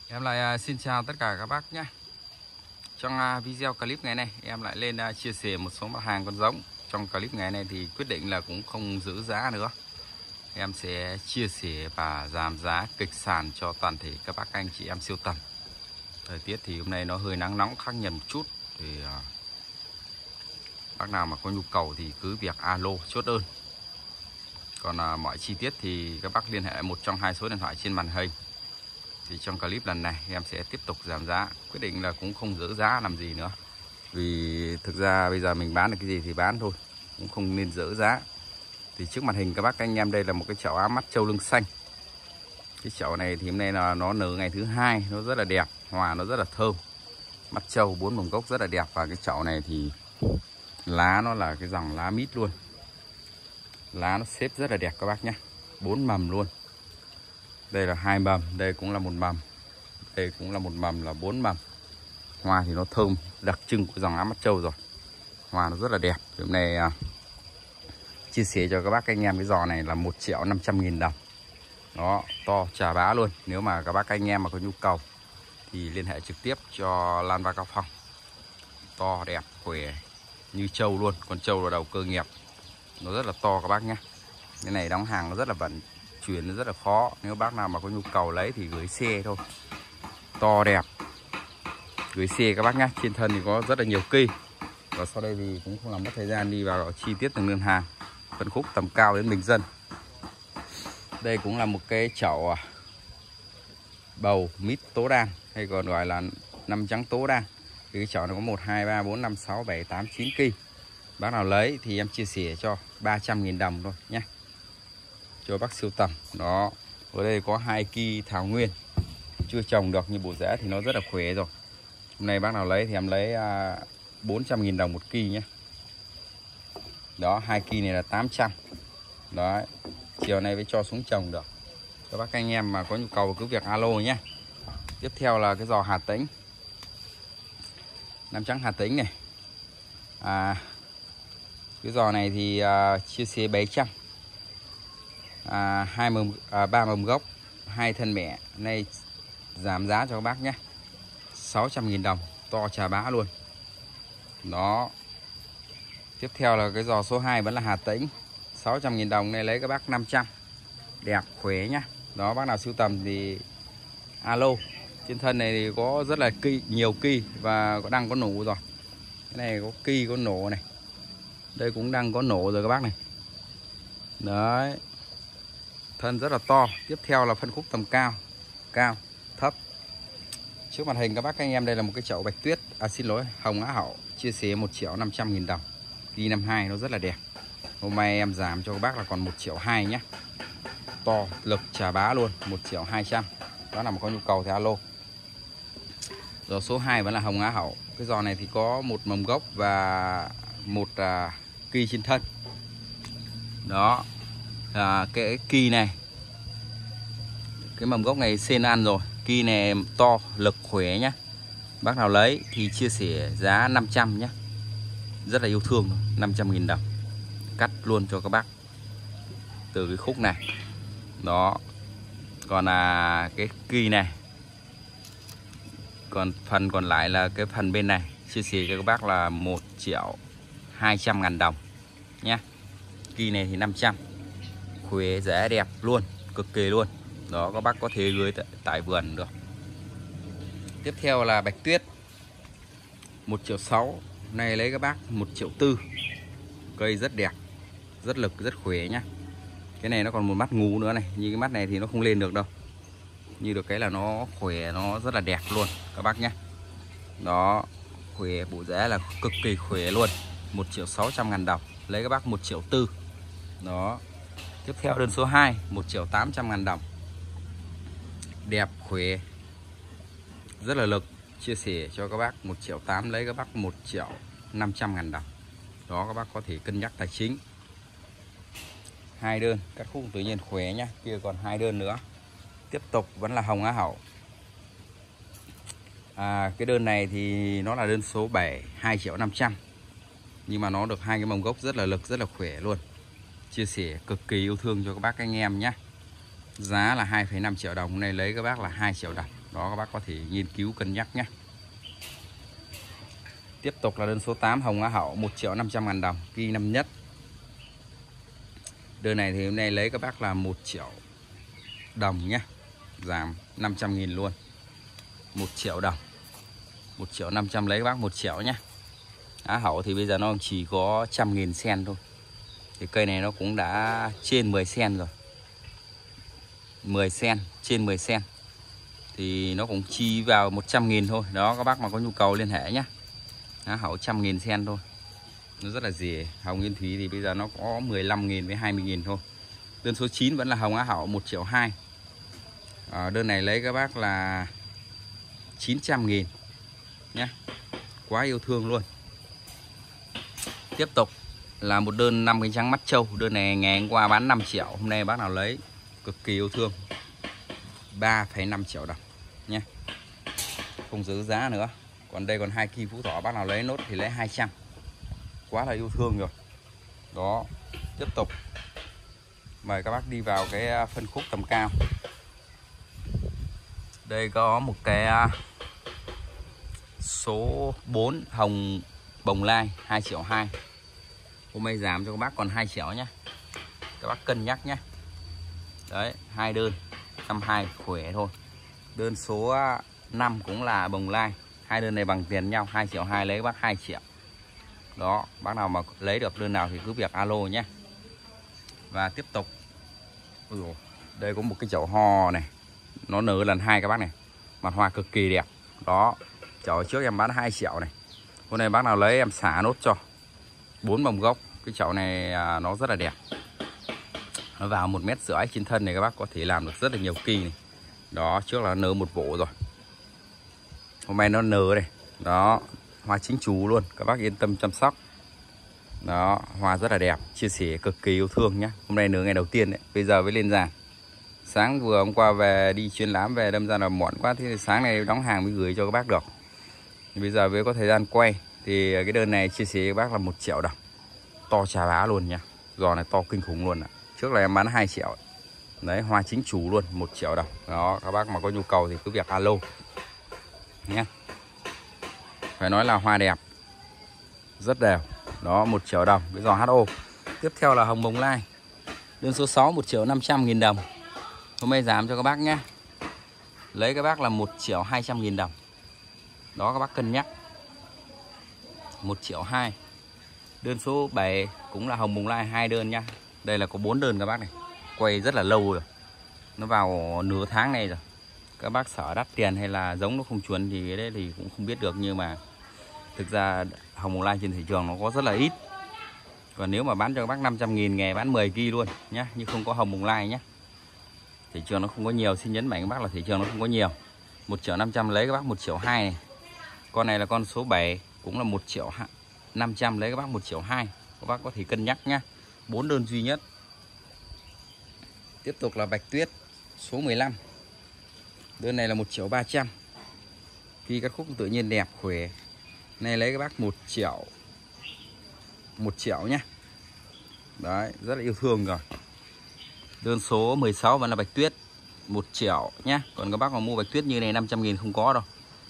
Em lại xin chào tất cả các bác nhé. Trong video clip ngày này em lại lên chia sẻ một số mặt hàng con giống. Trong clip ngày này thì quyết định là cũng không giữ giá nữa. Em sẽ chia sẻ và giảm giá kịch sàn cho toàn thể các bác anh chị em siêu tầm. Thời tiết thì hôm nay nó hơi nắng nóng khắc nghiệt một chút, thì bác nào mà có nhu cầu thì cứ việc alo chốt đơn. Còn mọi chi tiết thì các bác liên hệ một trong hai số điện thoại trên màn hình. Thì trong clip lần này em sẽ tiếp tục giảm giá, quyết định là cũng không giữ giá làm gì nữa. Vì thực ra bây giờ mình bán được cái gì thì bán thôi, cũng không nên giữ giá. Thì trước màn hình các bác anh em đây là một cái chậu ám mắt trâu lưng xanh. Cái chậu này thì hôm nay là nó nở ngày thứ hai, nó rất là đẹp, hoa nó rất là thơm. Mắt trâu 4 mầm gốc rất là đẹp. Và cái chậu này thì lá nó là cái dòng lá mít luôn. Lá nó xếp rất là đẹp các bác nhé, 4 mầm luôn. Đây là 2 mầm, đây cũng là 1 mầm, đây cũng là 1 mầm, là 4 mầm. Hoa thì nó thơm, đặc trưng của dòng ám mắt trâu rồi. Hoa nó rất là đẹp. Hôm nay chia sẻ cho các bác anh em cái giò này là 1.500.000 đồng. Đó, to chà bá luôn. Nếu mà các bác anh em mà có nhu cầu thì liên hệ trực tiếp cho Lan Va Cao Phong. To đẹp, khỏe như trâu luôn. Con trâu là đầu cơ nghiệp, nó rất là to các bác nhé. Cái này đóng hàng nó rất là vận chuyển, nó rất là khó. Nếu bác nào mà có nhu cầu lấy thì gửi xe thôi. To đẹp, gửi xe các bác nhé. Trên thân thì có rất là nhiều cây. Và sau đây thì cũng không làm mất thời gian đi vào chi tiết từng đơn hàng, phân khúc tầm cao đến bình dân. Đây cũng là một cái chậu bầu mít tố đan, hay còn gọi là năm trắng tố đan. Thì cái chậu này có 1, 2, 3, 4, 5, 6, 7, 8, 9 cây. Bác nào lấy thì em chia sẻ cho 300.000 đồng thôi nhé, cho bác siêu tầm. Đó, ở đây có 2 cây thảo nguyên chưa trồng được như bộ rễ thì nó rất là khỏe rồi. Hôm nay bác nào lấy thì em lấy 400.000 đồng một cây nhé. Đó, 2 cây này là 800. Đấy, chiều nay mới cho xuống trồng được. Các bác anh em mà có nhu cầu cứ việc alo nhé. Tiếp theo là cái giò Hà Tĩnh, Nam trắng Hà Tĩnh này. Cái giò này thì chia sẻ 700. 3 mầm gốc, 2 thân mẹ. Nay giảm giá cho các bác nhé, 600.000 đồng, to trà bá luôn. Đó. Tiếp theo là cái giò số 2 vẫn là Hà Tĩnh, 600.000 đồng. Này lấy các bác 500. Đẹp, khỏe nhá. Đó, bác nào sưu tầm thì alo. Trên thân này thì có rất là nhiều cây và đang có nổ rồi. Cái này có cây có nổ này. Đây cũng đang có nổ rồi các bác này. Đấy, thân rất là to. Tiếp theo là phân khúc tầm cao, thấp. Trước màn hình các bác anh em đây là một cái chậu bạch tuyết, xin lỗi, hồng á hậu, chia sẻ 1.500.000 đồng. Kỳ 52 nó rất là đẹp. Hôm nay em giảm cho các bác là còn 1.200.000 nhé. To lực trà bá luôn, 1.200.000. Đó là một có nhu cầu thì alo. Giò số 2 vẫn là hồng á hậu. Cái giò này thì có 1 mầm gốc và 1 cây trên thân. Đó, cái kỳ này, cái mầm gốc này sen ăn rồi. Kỳ này to lực khỏe nhá. Bác nào lấy thì chia sẻ giá 500 nhé. Rất là yêu thương, 500.000 đồng. Cắt luôn cho các bác từ cái khúc này. Đó. Còn cái kỳ này, còn phần còn lại là cái phần bên này, chia sẻ cho các bác là 1.200.000 đồng nhé. Kỳ này thì 500. Khỏe rẻ đẹp luôn, cực kỳ luôn. Đó, các bác có thể gửi tại vườn được. Tiếp theo là bạch tuyết, 1.600.000. Này lấy các bác 1.400.000. Cây rất đẹp, rất lực, rất khỏe nhá. Cái này nó còn một mắt ngú nữa này, như cái mắt này thì nó không lên được đâu. Như được cái là nó khỏe, nó rất là đẹp luôn các bác nhé. Đó, khỏe, bộ rễ là cực kỳ khỏe luôn. 1.600.000 đồng. Lấy các bác 1.400.000. Đó. Tiếp theo đơn số 2, 1.800.000 đồng. Đẹp, khỏe, rất là lực. Chia sẻ cho các bác 1.800.000. Lấy các bác 1.500.000 đồng. Đó, các bác có thể cân nhắc tài chính. 2 đơn, cắt khung tự nhiên khỏe nhá. Kia còn 2 đơn nữa. Tiếp tục vẫn là hồng á hậu. Cái đơn này thì nó là đơn số 7, 2.500.000. Nhưng mà nó được 2 cái mầm gốc rất là lực, rất là khỏe luôn. Chia sẻ cực kỳ yêu thương cho các bác anh em nhé. Giá là 2,5 triệu đồng. Này lấy các bác là 2 triệu đồng. Đó các bác có thể nghiên cứu cân nhắc nhé. Tiếp tục là đơn số 8 hồng Á Hậu 1.500.000 đồng, kỳ năm nhất. Đơn này thì hôm nay lấy các bác là 1 triệu đồng nhé, giảm 500.000 luôn. 1 triệu đồng, 1.500.000 lấy các bác 1 triệu nhé. Á Hậu thì bây giờ nó chỉ có 100.000 sen thôi. Thì cây này nó cũng đã trên 10 sen rồi, 10 sen, trên 10 sen. Thì nó cũng chi vào 100.000 thôi. Đó các bác mà có nhu cầu liên hệ nhé. Á Hậu 100.000 sen thôi, nó rất là rẻ. Hồng Yên Thúy thì bây giờ nó có 15.000 với 20.000 thôi. Đơn số 9 vẫn là hồng Á Hậu 1 triệu 2. Đơn này lấy các bác là 900.000 nhé, quá yêu thương luôn. Tiếp tục là một đơn 5 cánh trắng mắt trâu. Đơn này ngày hôm qua bán 5 triệu, hôm nay bác nào lấy cực kỳ yêu thương, 3,5 triệu đồng nhé, không giữ giá nữa. Còn đây còn 2 kỳ Phú Thọ, bác nào lấy nốt thì lấy 200, quá là yêu thương rồi. Đó, tiếp tục mời các bác đi vào cái phân khúc tầm cao. Đây có một cái số 4 hồng Bồng Lai 2 triệu 2. Hôm nay giảm cho các bác còn 2 triệu nhé, các bác cân nhắc nhé. Đấy, 2 đơn 52 khỏe thôi. Đơn số 5 cũng là Bồng Lai, 2 đơn này bằng tiền nhau, 2 triệu 2 lấy các bác 2 triệu. Đó, bác nào mà lấy được đơn nào thì cứ việc alo nhé. Và tiếp tục đây có một cái chậu ho này, nó nở lần 2 các bác này, mặt hoa cực kỳ đẹp. Đó, chậu trước em bán 2 triệu này, hôm nay bác nào lấy em xả nốt cho 4 bông gốc. Cái chậu này nó rất là đẹp, nó vào 1,5 mét trên thân này, các bác có thể làm được rất là nhiều kỳ này. Đó, trước là nở một bộ rồi, hôm nay nó nở này. Đó, hoa chính chủ luôn, các bác yên tâm chăm sóc. Đó, hoa rất là đẹp, chia sẻ cực kỳ yêu thương nhé. Hôm nay nở ngày đầu tiên đấy, bây giờ mới lên giàn. Sáng vừa hôm qua về đi chuyến lám về, đâm ra là muộn quá, thế thì sáng nay đóng hàng mới gửi cho các bác được. Thì bây giờ mới có thời gian quay. Thì cái đơn này chia sẻ với các bác là 1 triệu đồng, to chà bá luôn nha. Giò này to kinh khủng luôn ạ. Trước là em bán 2 triệu. Đấy, hoa chính chủ luôn, 1 triệu đồng. Đó, các bác mà có nhu cầu thì cứ việc alo nhé. Phải nói là hoa đẹp, rất đều. Đó, 1 triệu đồng, cái giò HO. Tiếp theo là hồng Bồng Lai, đơn số 6 1.500.000 đồng. Hôm nay giảm cho các bác nhé, lấy các bác là 1.200.000 đồng. Đó, các bác cân nhắc 1 triệu 2. Đơn số 7 cũng là hồng Bồng Lai, 2 đơn nhá. Đây là có 4 đơn các bác này, quay rất là lâu rồi, nó vào nửa tháng này rồi. Các bác sợ đắt tiền hay là giống nó không chuẩn thì cái đấy thì cũng không biết được. Nhưng mà thực ra hồng Bồng Lai trên thị trường nó có rất là ít. Còn nếu mà bán cho các bác 500.000 ngày bán 10 kg luôn nhá, nhưng không có hồng Bồng Lai nhá. Thị trường nó không có nhiều, xin nhấn mạnh các bác là thị trường nó không có nhiều. 1.500.000 lấy các bác 1 triệu 2 này. Con này là con số 7 cũng là 1.500.000 lấy các bác 1 triệu 2. Các bác có thể cân nhắc nhá. 4 đơn duy nhất. Tiếp tục là Bạch Tuyết số 15. Đơn này là 1.300.000. Khi các khúc tự nhiên đẹp khỏe. Này lấy các bác 1 triệu. 1 triệu nhá. Đấy, rất là yêu thương rồi. Đơn số 16 vẫn là Bạch Tuyết 1 triệu nhá. Còn các bác mà mua Bạch Tuyết như này 500.000 không có đâu.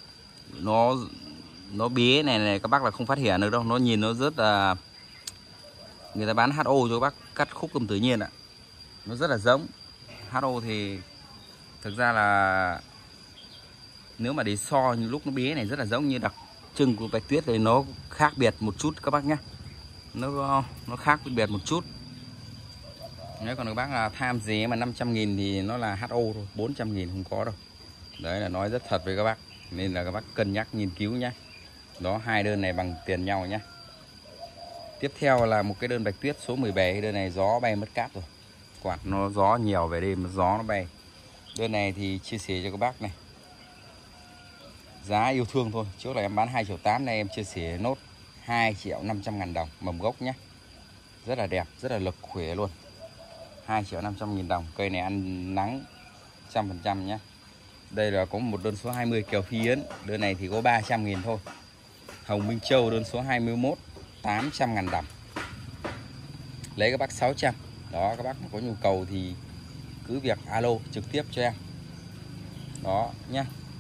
Nó bé này các bác là không phát hiện được đâu. Nó nhìn nó rất là, người ta bán HO cho các bác cắt khúc cầm tự nhiên ạ. Nó rất là giống HO. Thì thực ra là nếu mà để so như lúc nó bé này rất là giống, như đặc trưng của Bạch Tuyết thì nó khác biệt một chút các bác nhé. Nó khác biệt một chút. Nếu còn các bác là tham rẻ mà 500.000 thì nó là HO thôi, 400.000 không có đâu. Đấy là nói rất thật với các bác, nên là các bác cân nhắc nghiên cứu nhé. Đó, 2 đơn này bằng tiền nhau nhé. Tiếp theo là một cái đơn Bạch Tuyết số 17. Đơn này gió bay mất cáp rồi, quạt nó gió nhiều về đêm, gió nó bay. Đơn này thì chia sẻ cho các bác này, giá yêu thương thôi. Trước là em bán 2 triệu 8, nay em chia sẻ nốt 2.500.000 đồng, mầm gốc nhé. Rất là đẹp, rất là lực khỏe luôn. 2.500.000 đồng. Cây này ăn nắng 100% nhé. Đây là có một đơn số 20 Kiều Phi Yến. Đơn này thì có 300.000 thôi. Hồng Minh Châu đơn số 21 800.000 đồng. Lấy các bác 600. Đó, các bác có nhu cầu thì cứ việc alo trực tiếp cho em. Đó nhé.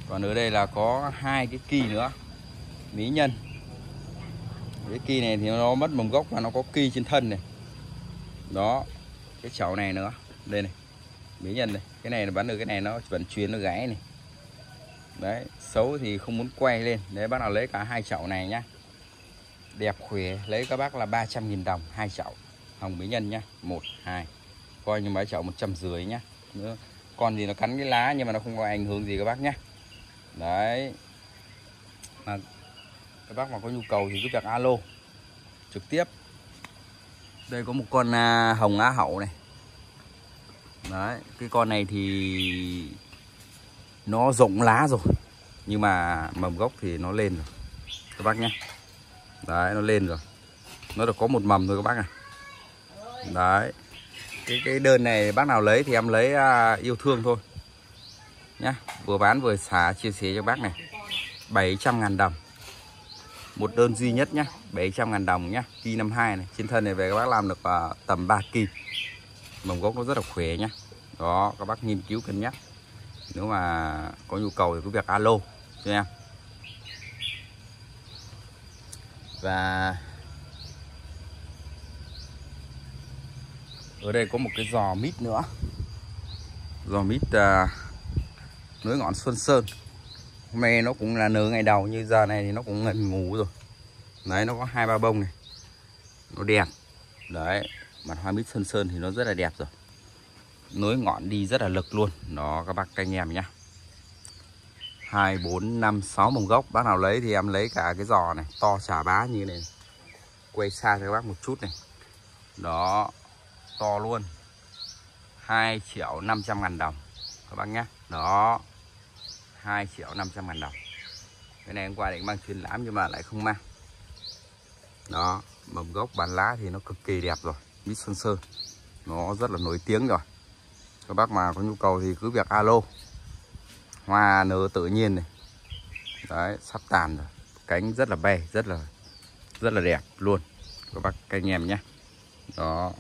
Còn ở đây là có 2 cái kỳ nữa, mỹ nhân. Cái kỳ này thì nó mất mầm gốc và nó có kỳ trên thân này. Đó, cái chậu này nữa, đây này, mỹ nhân này. Cái này là bắn được, cái này nó vẫn chuyến nó gãy này. Đấy, xấu thì không muốn quay lên. Đấy, bác nào lấy cả 2 chậu này nhá. Đẹp khỏe, lấy các bác là 300.000 đồng 2 chậu hồng mỹ nhân nhá. 1, 2. Coi như mấy chậu 150 nhá. Nữa. Con thì nó cắn cái lá nhưng mà nó không có ảnh hưởng gì các bác nhá. Đấy. Mà các bác mà có nhu cầu thì cứ việc alo trực tiếp. Đây có một con hồng Á Hậu này. Đấy, cái con này thì nó rụng lá rồi, nhưng mà mầm gốc thì nó lên rồi các bác nhé. Đấy, nó lên rồi, nó được có một mầm thôi các bác à. Đấy, cái đơn này bác nào lấy thì em lấy yêu thương thôi nhá. Vừa bán vừa xả chia sẻ cho bác này. 700.000 đồng một đơn duy nhất nhá. 700.000 đồng nhá. Ki 52 này, trên thân này về các bác làm được tầm 3 ki. Mầm gốc nó rất là khỏe nhá. Đó, các bác nghiên cứu cân nhắc. Nếu mà có nhu cầu thì cứ việc alo cho em. Và ở đây có một cái giò mít nữa. Giò mít nối ngọn Xuân Sơn. Hôm nay nó cũng là nửa ngày đầu, như giờ này thì nó cũng ngần ngủ rồi. Đấy, nó có 2-3 bông này, nó đẹp. Đấy, mặt hoa mít Xuân Sơn thì nó rất là đẹp rồi. Nối ngọn đi rất là lực luôn. Đó các bác anh em nhá. 2, 4, 5, 6 mầm gốc. Bác nào lấy thì em lấy cả cái giò này, to chà bá như này. Quay xa cho các bác một chút này. Đó, to luôn. 2.500.000 đồng các bác nhé. Đó, 2.500.000 đồng. Cái này hôm qua định mang truyền lãm nhưng mà lại không mang. Đó, mầm gốc bán lá thì nó cực kỳ đẹp rồi. Mít Xuân Sơn nó rất là nổi tiếng rồi. Các bác mà có nhu cầu thì cứ việc alo. Hoa nở tự nhiên này. Đấy, sắp tàn rồi. Cánh rất là bay, rất là đẹp luôn các bác các anh em nhé. Đó.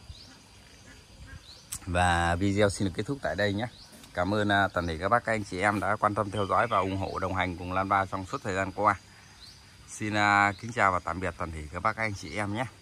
Và video xin được kết thúc tại đây nhé. Cảm ơn toàn thể các bác các anh chị em đã quan tâm theo dõi và ủng hộ đồng hành cùng Lan Ba trong suốt thời gian qua. Xin kính chào và tạm biệt toàn thể các bác các anh chị em nhé.